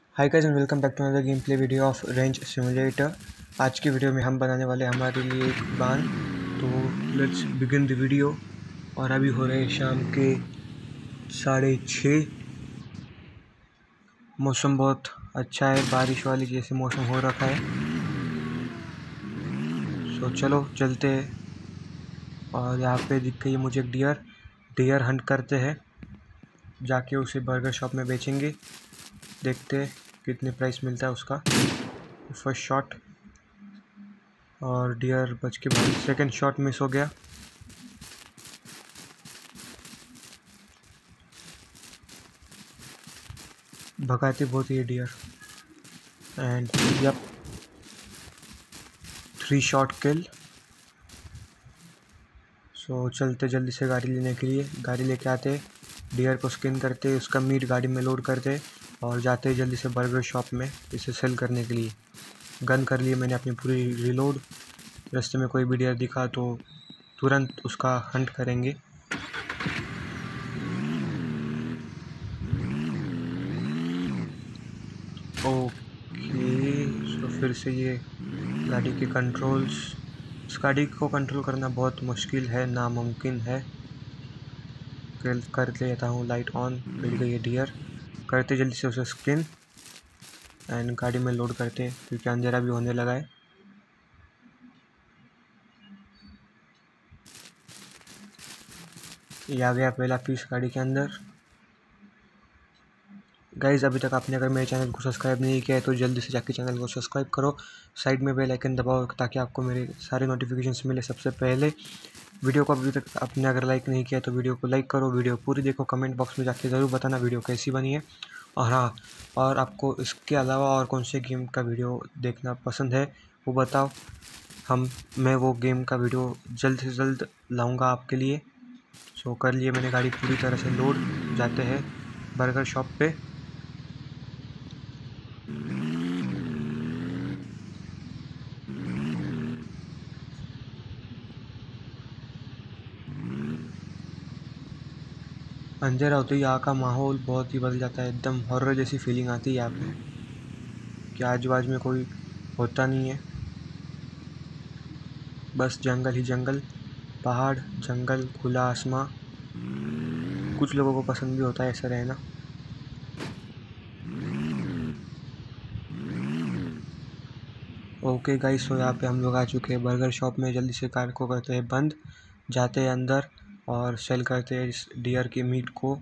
Hi guys and welcome back to another game play video of Ranch Simulator. आज की video में हम बनाने वाले हमारे लिए एक बांध। तो लेट्स बिगिन द वीडियो। और अभी हो रहे हैं शाम के 6:30। मौसम बहुत अच्छा है, बारिश वाली जैसे मौसम हो रखा है। तो चलो चलते हैं। और यहाँ पे दिख गई मुझे एक डियर हंट करते हैं, जाके उसे बर्गर शॉप में बेचेंगे। देखते हैं कितने प्राइस मिलता है उसका। फर्स्ट शॉट और डियर बच के बाद सेकंड शॉट मिस हो गया। भगाती बहुत ही deer and yup 3 shot kill. So चलते जल्दी से गाड़ी लेने के लिए। गाड़ी लेके आते, डियर को स्किन करते, उसका मीट गाड़ी में लोड करते और जाते जल्दी से बर्गर शॉप में इसे सेल करने के लिए। गन कर लिए मैंने अपनी पूरी रिलोड। रास्ते में कोई भी डियर दिखा तो तुरंत उसका हंट करेंगे। ओके, सो फिर से ये गाड़ी के कंट्रोल्स। इस गाड़ी को कंट्रोल करना बहुत मुश्किल है, नामुमकिन है। कर लेता हूँ लाइट ऑन। मिल गई है डियर। करते जल्दी से उसे स्किन एंड गाड़ी में लोड करते क्योंकि अंधेरा भी होने लगा है। ये आ गया पहला पीस गाड़ी के अंदर। गाइज़ अभी तक आपने अगर मेरे चैनल को सब्सक्राइब नहीं किया है तो जल्दी से जाके चैनल को सब्सक्राइब करो। साइड में बेल आइकन दबाओ ताकि आपको मेरे सारे नोटिफिकेशंस मिले सबसे पहले। वीडियो को अभी तक आपने अगर लाइक नहीं किया तो वीडियो को लाइक करो, वीडियो पूरी देखो, कमेंट बॉक्स में जाके ज़रूर बताना वीडियो कैसी बनी है। और हाँ, और आपको इसके अलावा और कौन से गेम का वीडियो देखना पसंद है वो बताओ। मैं वो गेम का वीडियो जल्द से जल्द लाऊँगा आपके लिए। सो कर लिए मैंने गाड़ी पूरी तरह से लोड। जाते हैं बर्गर शॉप पे। अंधेरा होते ही यहाँ का माहौल बहुत ही बदल जाता है, एकदम हॉरर जैसी फीलिंग आती है यहाँ पे कि आजू बाजू में कोई होता नहीं है, बस जंगल ही जंगल, पहाड़, जंगल, खुला आसमां। कुछ लोगों को पसंद भी होता है ऐसा रहना। ओके गाइस, सो यहाँ पे हम लोग आ चुके हैं बर्गर शॉप में। जल्दी से कार को करते हैं बंद, जाते हैं अंदर और सेल करते हैं इस डियर के मीट को।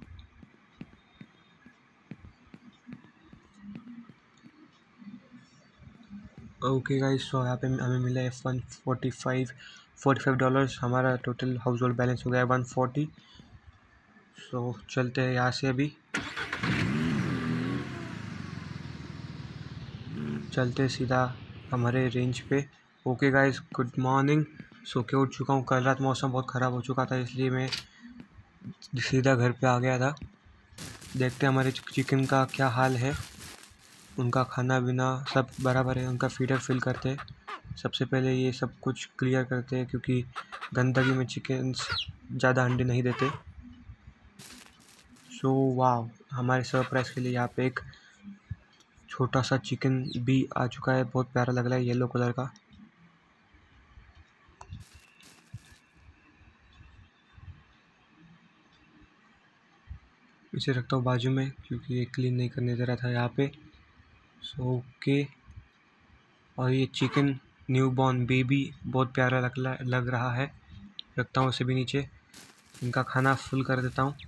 ओके गाइस, सो यहाँ पे हमें मिला है $45 हमारा टोटल हाउस होल्ड बैलेंस हो गया है 140। सो चलते हैं यहाँ से, अभी चलते सीधा हमारे रेंज पे। Okay guys, good morning. So के उठ चुका हूँ। कल रात मौसम बहुत ख़राब हो चुका था इसलिए मैं सीधा घर पे आ गया था। देखते हैं हमारे चिकन का क्या हाल है। उनका खाना पीना सब बराबर है, उनका फीडर फिल करते हैं। सबसे पहले ये सब कुछ क्लियर करते हैं क्योंकि गंदगी में चिकन ज़्यादा अंडे नहीं देते। सो वाह, हमारे सरप्राइज़ के लिए यहाँ पे एक छोटा सा चिकन भी आ चुका है। बहुत प्यारा लग रहा है, येलो कलर का। इसे रखता हूँ बाजू में क्योंकि ये क्लीन नहीं करने दे रहा था यहाँ पे। सो ओके, और ये चिकन न्यू बॉर्न बेबी बहुत प्यारा लग रहा है। रखता हूँ उसे भी नीचे। इनका खाना फुल कर देता हूँ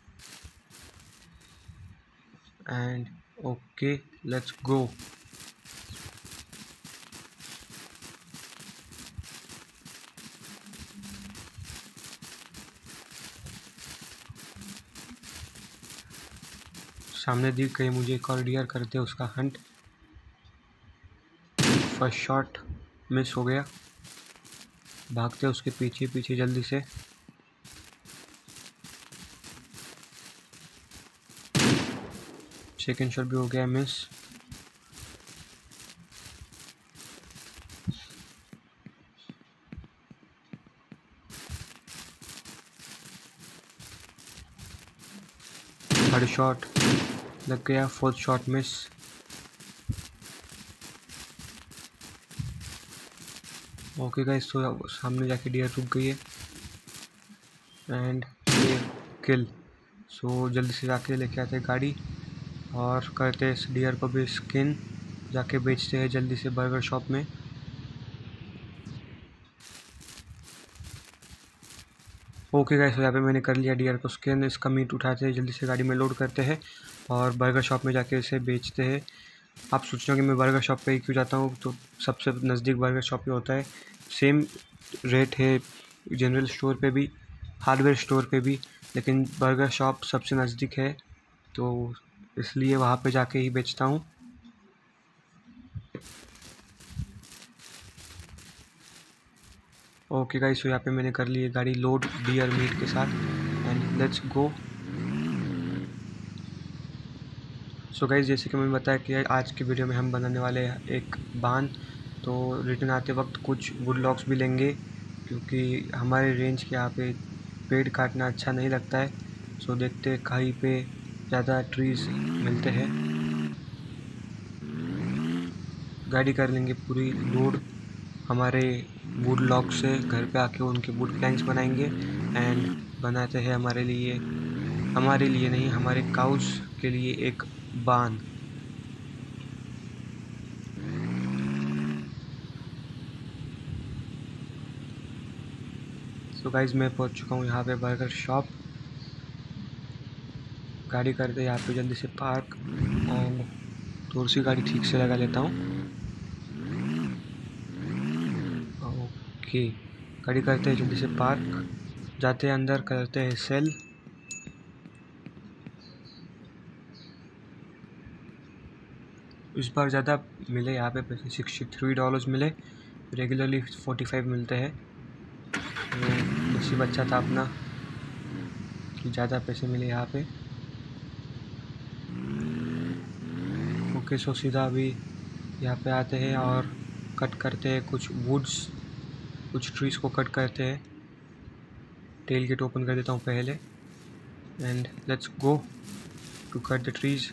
एंड ओके, लेट्स गो। सामने दिख गई मुझे एक और डियर, करते उसका हंट। फर्स्ट शॉट मिस हो गया। भागते उसके पीछे पीछे जल्दी से। सेकंड शॉट भी हो गया मिस। थर्ड शॉट लग गया, fourth shot miss. Okay guys, तो सामने जाके डियर रुक गई है एंड ये किल। सो जल्दी से जाके लेके आते हैं गाड़ी और करते हैं इस डियर को भी स्किन, जाके बेचते हैं जल्दी से बर्गर शॉप में। ओके गाइस, तो यहाँ पे मैंने कर लिया डियर को स्किन। इसका मीट उठाते हैं, जल्दी से गाड़ी में लोड करते हैं और बर्गर शॉप में जाके इसे बेचते हैं। आप सोच रहे हो कि मैं बर्गर शॉप पे ही क्यों जाता हूँ, तो सबसे नज़दीक बर्गर शॉप ही होता है। सेम रेट है जनरल स्टोर पे भी, हार्डवेयर स्टोर पे भी, लेकिन बर्गर शॉप सबसे नज़दीक है, तो इसलिए वहाँ पे जाके ही बेचता हूँ। ओके गाइस, तो यहाँ पे मैंने कर ली है गाड़ी लोड डियर मीट के साथ and let's go. So guys, जैसे कि मैंने बताया कि आज की वीडियो में हम बनाने वाले हैं एक बांध। तो रिटर्न आते वक्त कुछ वुड लॉग्स भी लेंगे, क्योंकि हमारे रेंज के यहाँ पे पेड़ काटना अच्छा नहीं लगता है। सो देखते कहीं पे ज़्यादा ट्रीज मिलते हैं, गाड़ी कर लेंगे पूरी लोड हमारे वुड लॉग से। घर पे आके उनके वुड प्लैंक्स बनाएंगे एंड बनाते हैं हमारे लिए नहीं, हमारे काउस के लिए एक बांध। सो गाइज, मैं पहुंच चुका हूँ यहाँ पे बर्गर शॉप। गाड़ी करते यहाँ पे जल्दी से पार्क एंड थोड़ी सी गाड़ी ठीक से लगा लेता हूँ। ओके, गाड़ी करते हैं जल्दी से पार्क, जाते हैं अंदर, करते हैं सेल। इस बार ज़्यादा मिले यहाँ पे पैसे, $63 मिले, रेगुलरली 45 मिलते हैं। नसीब अच्छा था अपना कि ज़्यादा पैसे मिले यहाँ पे। ओके, सो सीधा अभी यहाँ पे आते हैं और कट करते हैं कुछ वुड्स, कुछ ट्रीज़ को कट करते हैं। टेल गेट ओपन कर देता हूँ पहले and let's go to cut the trees.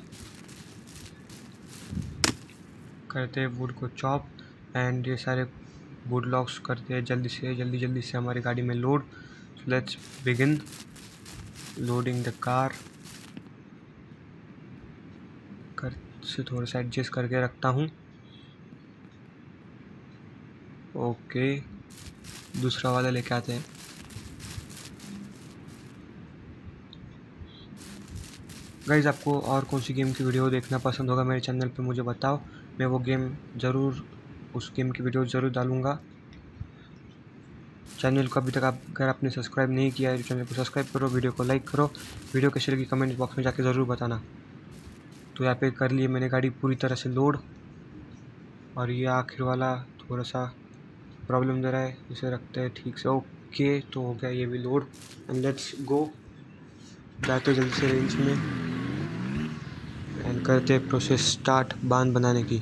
करते हैं वुड को चॉप एंड ये सारे वुड लॉग्स करते हैं जल्दी से हमारी गाड़ी में load. Let's begin loading the car. कर से थोड़ा सा एडजस्ट करके रखता हूँ। ओके, दूसरा वाला लेके आते हैं। गाइज़, आपको और कौन सी गेम की वीडियो देखना पसंद होगा मेरे चैनल पे मुझे बताओ, मैं वो गेम ज़रूर, उस गेम की वीडियो ज़रूर डालूँगा। चैनल को अभी तक अगर आपने सब्सक्राइब नहीं किया है तो चैनल को सब्सक्राइब करो, वीडियो को लाइक करो, वीडियो कैसी लगी कमेंट बॉक्स में जाके ज़रूर बताना। तो यहाँ पे कर लिए मैंने गाड़ी पूरी तरह से लोड, और ये आखिर वाला थोड़ा सा प्रॉब्लम दे रहा है, इसे रखते हैं ठीक से। ओके, तो हो गया ये भी लोड एंड लेट्स गो। जाते जल्दी से रेंज में एंड करते प्रोसेस स्टार्ट बांध बनाने की।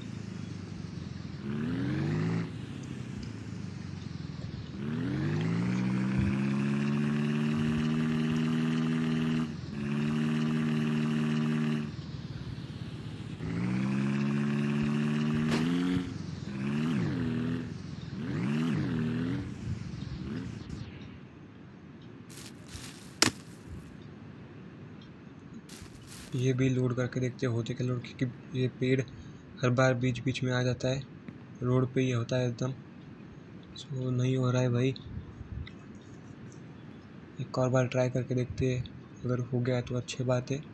ये भी लोड करके देखते होते क्या लोड, क्योंकि ये पेड़ हर बार बीच बीच में आ जाता है, रोड पे ही होता है एकदम। सो नहीं हो रहा है भाई, एक और बार ट्राई करके देखते हैं, अगर हो गया तो अच्छी बात है।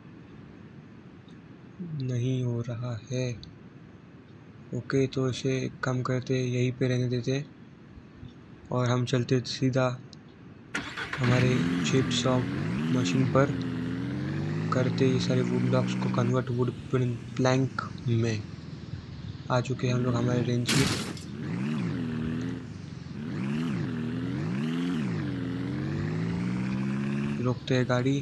नहीं हो रहा है। ओके, तो इसे एक काम करते यहीं पे रहने देते और हम चलते सीधा हमारे चिप्स ऑफ मशीन पर, करते ये सारे वुड ब्लॉक्स को कन्वर्ट वुड प्लैंक में। आ चुके हैं हम लोग हमारे रेंज में। रोकते हैं गाड़ी,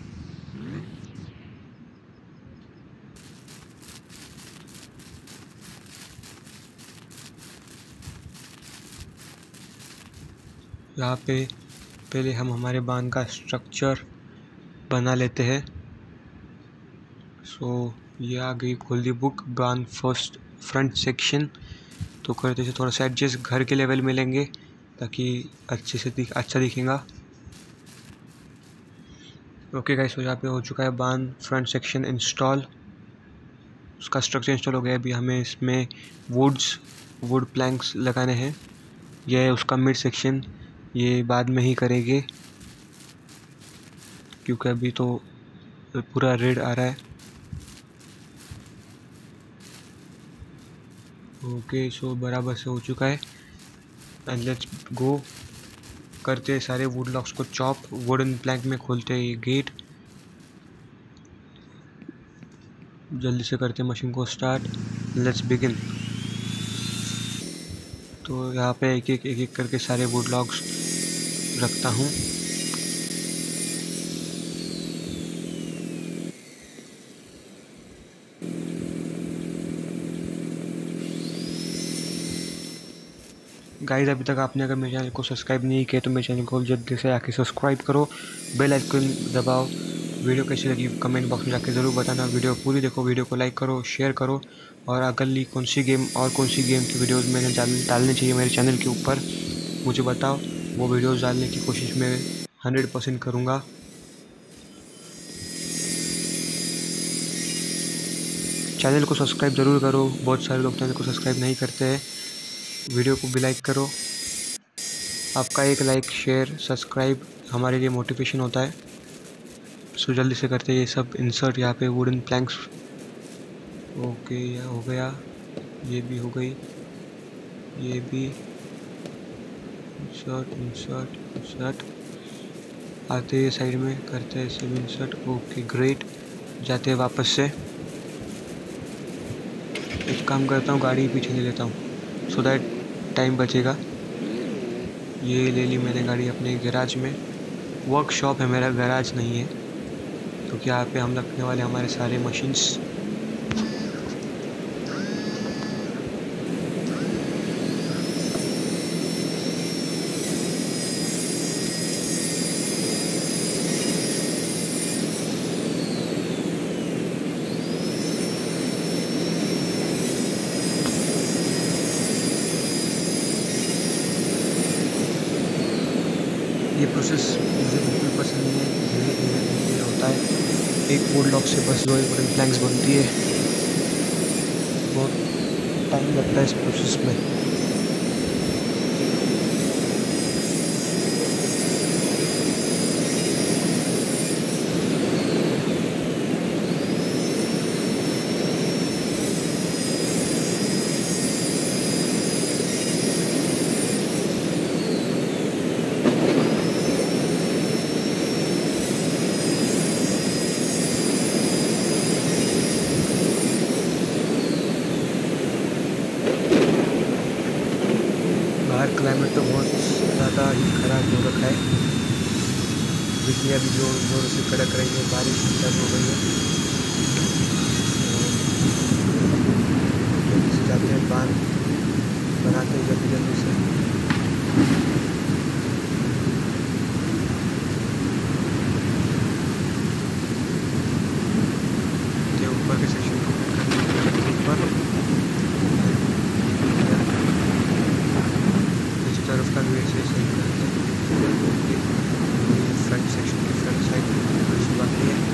यहाँ पे पहले हम हमारे बांध का स्ट्रक्चर बना लेते हैं। सो ये आ गई खोल दी बुक बांध फर्स्ट फ्रंट सेक्शन। तो करते से थोड़ा सा एडजस्ट घर के लेवल में लेंगे ताकि अच्छे से अच्छा दिखेगा। ओके गाइस, तो यहाँ पे हो चुका है बांध फ्रंट सेक्शन इंस्टॉल, उसका स्ट्रक्चर इंस्टॉल हो गया। अभी हमें इसमें वुड प्लैंक्स लगाने हैं। यह है उसका मिड सेक्शन, ये बाद में ही करेंगे क्योंकि अभी तो पूरा रेड आ रहा है। ओके, सो बराबर से हो चुका है एंड लेट्स गो। करते हैं सारे वुड लॉक्स को चॉप, वुडन प्लैंक में खोलते हैं ये गेट। जल्दी से करते हैं मशीन को स्टार्ट, लेट्स बिगिन। तो यहाँ पे एक एक करके सारे वुड लॉक्स रखता हूँ। गाइस, अभी तक आपने अगर मेरे चैनल को सब्सक्राइब नहीं किया तो मेरे चैनल को जल्दी से आके सब्सक्राइब करो, बेल आइकन दबाओ। वीडियो कैसी लगी कमेंट बॉक्स में जाके ज़रूर बताना। वीडियो पूरी देखो, वीडियो को लाइक करो, शेयर करो, और अगली कौन सी गेम की वीडियोस मैंने डालनी चाहिए मेरे चैनल के ऊपर मुझे बताओ। वो वीडियोस डालने की कोशिश मैं 100% करूँगा। चैनल को सब्सक्राइब ज़रूर करो, बहुत सारे लोग चैनल को सब्सक्राइब नहीं करते हैं। वीडियो को भी लाइक करो, आपका एक लाइक शेयर सब्सक्राइब हमारे लिए मोटिवेशन होता है। सो जल्दी से करते हैं ये सब इंसर्ट यहाँ पे वुडन प्लैंक्स। ओके, हो गया, ये भी हो गई, ये भी इंसर्ट। आते हैं साइड में, करते हैं सब इंसर्ट। ओके ग्रेट, जाते हैं वापस से। एक काम करता हूँ, गाड़ी पीछे ले लेता हूँ सो दैट टाइम बचेगा। ये ले ली मैंने गाड़ी अपने गैराज में। वर्कशॉप है मेरा, गैराज नहीं है, क्योंकि यहाँ पे हम रखने वाले हमारे सारे मशीन्स। ये प्रोसेस मुझे बिल्कुल पसंद नहीं है, धीरे धीरे होता है। एक वुड लॉक से बस 2 वुडन प्लैंक्स बनती है, बहुत टाइम लगता है इस प्रोसेस में। क्लाइमेट तो बहुत ज़्यादा ही ख़राब हो रखा है। बिजली अभी जोर से कड़क रही है, बारिश स्टार्ट हो गई है। जल्दी से जाते हैं, बांध बनाते हैं जल्दी से। ऊपर के सेक्शन को ऊपर तरफ का भी ऐसे सही करते हैं। फ्रंट सेक्शन की फ्रंट साइड अच्छी बाकी है।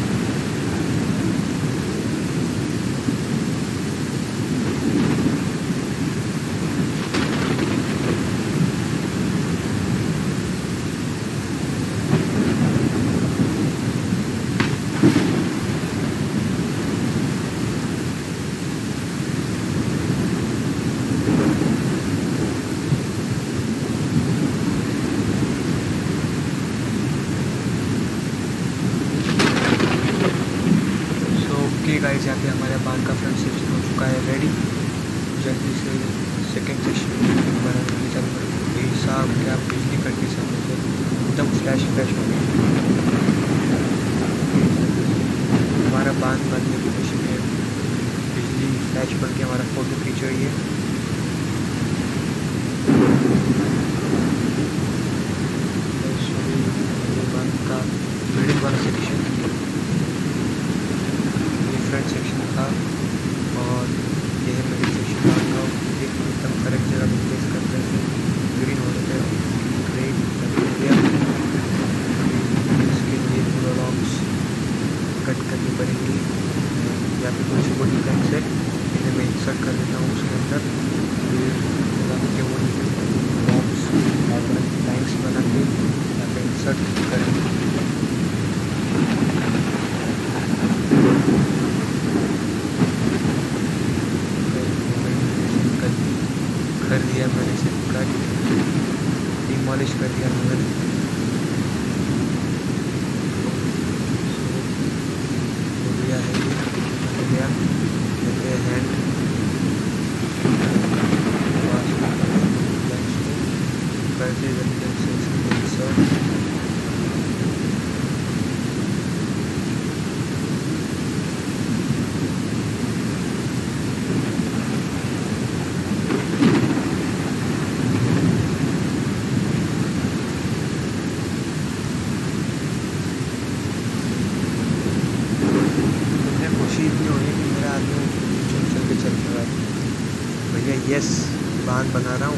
गाइस, यहाँ पे हमारे बांध का फ्रंट सेक्शन हो चुका है रेडी। जल्दी से सेकंड सेक्शन बनाने के चालू करेंगे। ये साफ क्या बिजली कटने से एकदम फ्लैश हो गई। हमारा बांध बनने की मशीन है, बिजली फ्लैश बन के हमारा फोटो खींच रही है। बांध का बिल्डिंग वाला सेक्शन फ्रंट सेक्शन था और यह मेरे सेक्शन का एकदम यहाँ पे कुछ वुडन प्लैंक्स है, इन्हें मैं इंसर्ट कर देता हूँ उसके अंदर। फिर वुडन बॉक्स और प्लैंक्स बना के यहाँ पे इंसर्ट करेंगे। कर दिया मैंने इसे कट, डिमोलिश कर दिया मैंने। हो गया है ये, हो गया। लेते हैं हैंड, करते जल्दी से इसको इंसर्ट। इतनी होनी कि मेरा आदमी चल के चल रहा है भैया। यस, बांध बना रहा हूँ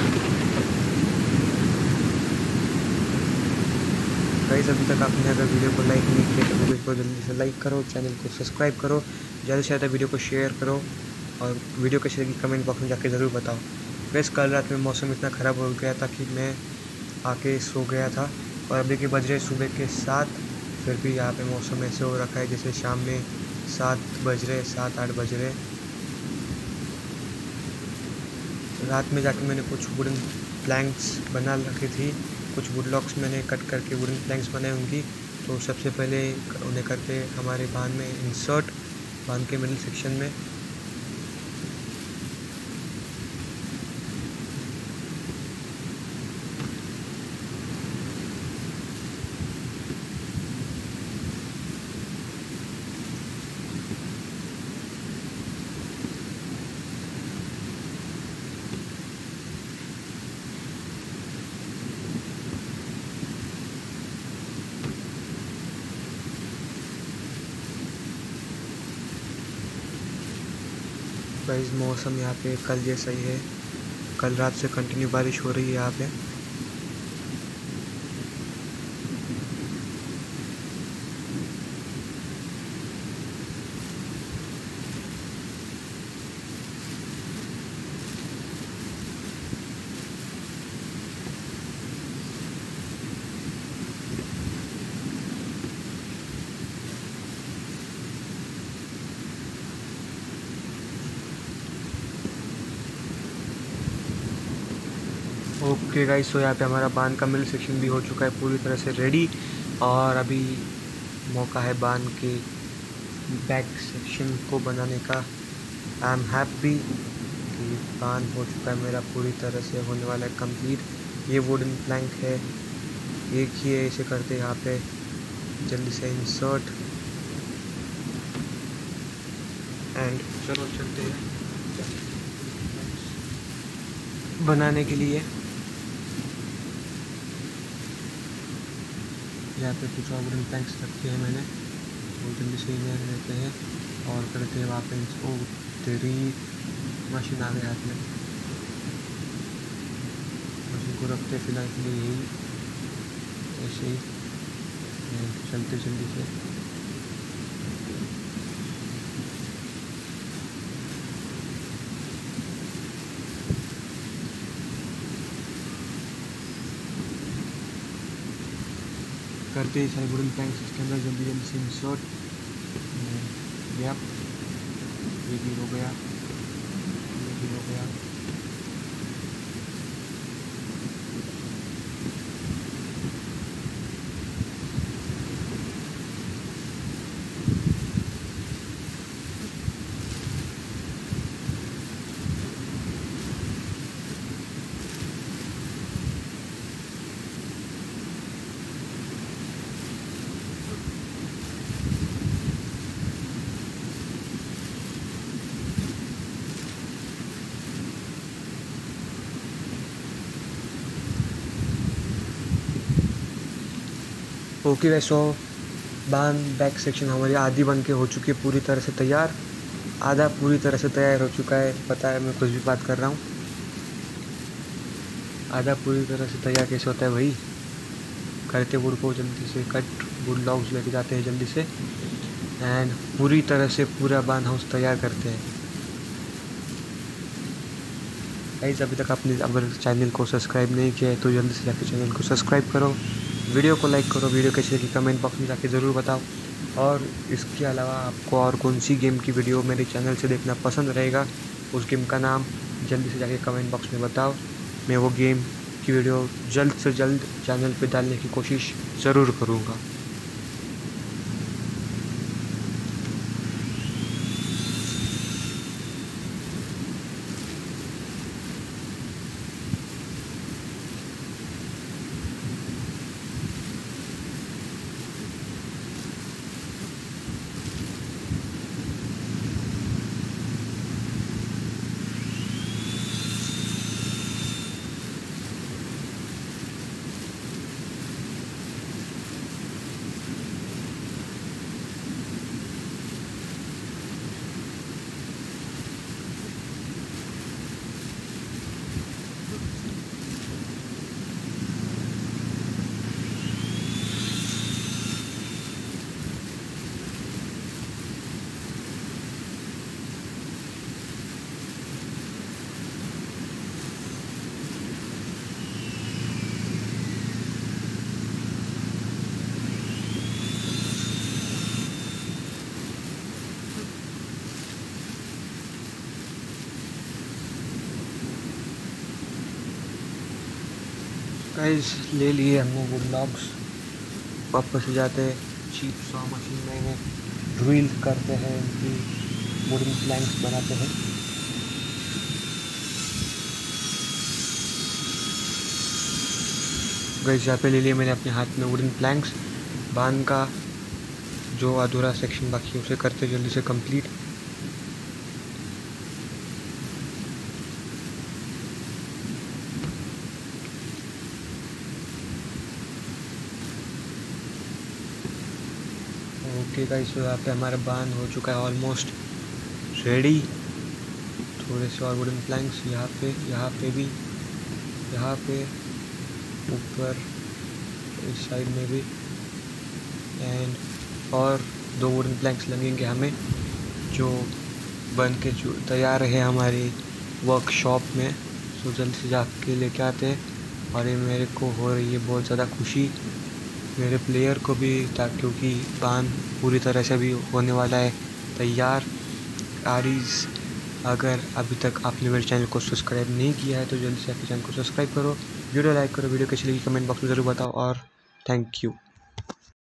गाइस। अभी तक आपने अगर वीडियो को लाइक नहीं किया तो वीडियो को जल्दी से लाइक करो, चैनल को सब्सक्राइब करो, ज़्यादा से ज़्यादा वीडियो को शेयर करो और वीडियो कैसे लगी कमेंट बॉक्स में जाके ज़रूर बताओ। वैसे कल रात में मौसम इतना ख़राब हो गया था कि मैं आके सो गया था और अभी के बज रहे सुबह के 7, फिर भी यहाँ पे मौसम ऐसे हो रखा है जैसे शाम में 7 बज रहे, 7-8 बज रहे। रात में जाके मैंने कुछ वुडन प्लैंक्स बना रखी थी, कुछ वुड लॉक्स मैंने कट करके वुडन प्लैंक्स बनाए उनकी। तो सबसे पहले उन्हें करके हमारे बांध में इंसर्ट, बांध के मिडिल सेक्शन में। गाइस मौसम यहाँ पे कल जैसा ही है, कल रात से कंटिन्यू बारिश हो रही है यहाँ पे। ओके गाइस, तो यहाँ पे हमारा बांध का मिडिल सेक्शन भी हो चुका है पूरी तरह से रेडी। और अभी मौका है बांध के बैक सेक्शन को बनाने का। आई एम हैप्पी कि बांध हो चुका है मेरा पूरी तरह से, होने वाला है कंप्लीट। ये वुडन प्लैंक है, एक ही है, इसे करते यहाँ पे जल्दी से इंसर्ट एंड चलो चलते हैं बनाने के लिए। यहाँ पे कुछ और वुडन प्लैंक्स रखे हैं मैंने, तो जल्दी से इन्हें रहते हैं और करते हैं वहाँ पे। ओ तेरी मशीन आ गई हाथ में, मशीन को रखते फिलहाल के लिए यही ऐसे ही चलते जल्दी से। करते ही सारे वुडन प्लैंक्स इसके अंदर जल्दी जल्दी से इंसर्ट। गया, ये भी हो गया, ये भी हो गया। ओके वैसो बांध बैक सेक्शन हमारी आधी बन के हो चुकी है पूरी तरह से तैयार। आधा पूरी तरह से तैयार हो चुका है, पता है मैं कुछ भी बात कर रहा हूँ। आधा पूरी तरह से तैयार कैसे होता है भाई, करते वुड को जल्दी से कट, वुड लॉग्स लेके जाते हैं जल्दी से। एंड पूरी तरह से पूरा बान हाउस तैयार करते हैं। गाइस अभी तक आपने अगर चैनल को सब्सक्राइब नहीं किया है तो जल्दी से जाकर चैनल को सब्सक्राइब करो, वीडियो को लाइक करो, वीडियो कैसी लगी कमेंट बॉक्स में जाके ज़रूर बताओ। और इसके अलावा आपको और कौन सी गेम की वीडियो मेरे चैनल से देखना पसंद रहेगा, उस गेम का नाम जल्दी से जाके कमेंट बॉक्स में बताओ। मैं वो गेम की वीडियो जल्द से जल्द चैनल पे डालने की कोशिश ज़रूर करूँगा। गाइस ले लिए हमने वो ब्लॉक्स, वापस से जाते हैं चीप सॉ मशीन में, इन्हें ड्रिल करते हैं, इनकी वुडन प्लैंक्स बनाते हैं। गाइस यहाँ पे ले लिए मैंने अपने हाथ में वुडन प्लैंक्स, बांध का जो अधूरा सेक्शन बाकी है उसे करते जल्दी से कंप्लीट। ओके गाइस यहाँ पे हमारा बांध हो चुका है ऑलमोस्ट रेडी। थोड़े से और वुडन प्लैंक्स यहाँ पे भी, यहाँ पे ऊपर इस साइड में भी, एंड और 2 वुडन प्लैंक्स लगेंगे हमें जो बन के जो तैयार है हमारी वर्कशॉप में। तो जल्द से जाके लेके आते हैं। और ये मेरे को हो रही है बहुत ज़्यादा खुशी, मेरे प्लेयर को भी, क्योंकि बान पूरी तरह से भी होने वाला है तैयार। आरीज अगर अभी तक आपने मेरे चैनल को सब्सक्राइब नहीं किया है तो जल्दी से आपके चैनल को सब्सक्राइब करो, वीडियो लाइक करो, वीडियो कैसी लगी कमेंट बॉक्स में ज़रूर बताओ और थैंक यू।